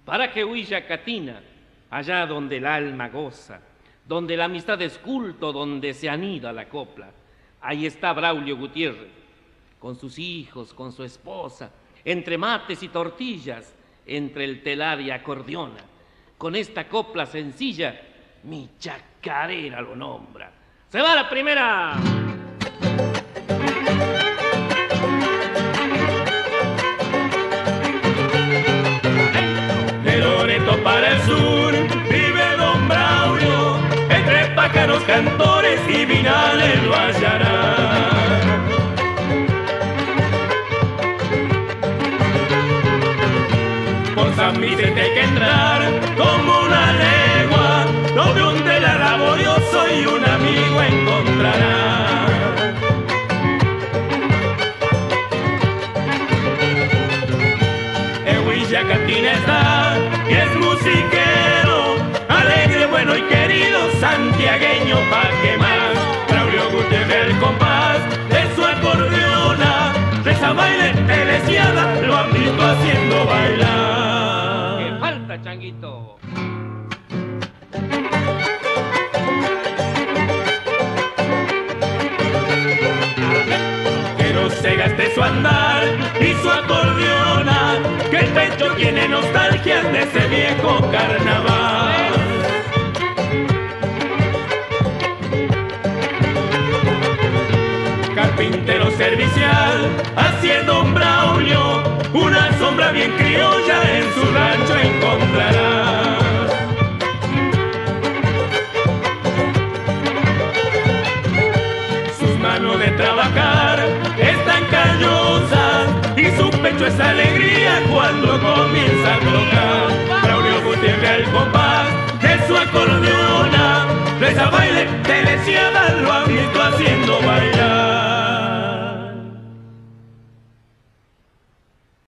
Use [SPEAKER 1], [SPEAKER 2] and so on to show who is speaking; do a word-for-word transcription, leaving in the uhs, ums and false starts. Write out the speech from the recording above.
[SPEAKER 1] para que huya Catina, allá donde el alma goza, donde la amistad es culto, donde se anida la copla. Ahí está Braulio Gutiérrez, con sus hijos, con su esposa, entre mates y tortillas, entre el telar y acordeona. Con esta copla sencilla, mi chacarera lo nombra. ¡Se va la primera!
[SPEAKER 2] De Loreto para el sur vive don Braulio, entre pájaros, cantores y vinales lo hallará. Por San Vicente hay que entrar como una legua, donde un telar laborioso y un amigo encontrará. En Huilla Catina está y es musiquero, alegre, bueno y querido, santiagueño pa' que más. Braulio Gutiérrez el compás de su acordeona, reza, baile, telesiada, lo han visto haciendo bailar.
[SPEAKER 1] ¡Que falta, changuito!
[SPEAKER 2] Que no se gaste su andar y su acordeona, que el pecho tiene nostalgias de ese viejo carnaval. Carpintero servicial, haciendo don Braulio, una sombra bien criolla en su rancho encontrará. Sus manos de trabajar están callosas y su pecho es alegría cuando comienza a tocar. Braulio Gutiérrez el compás de su acordeona, reza, baile, telesiada, lo han visto haciendo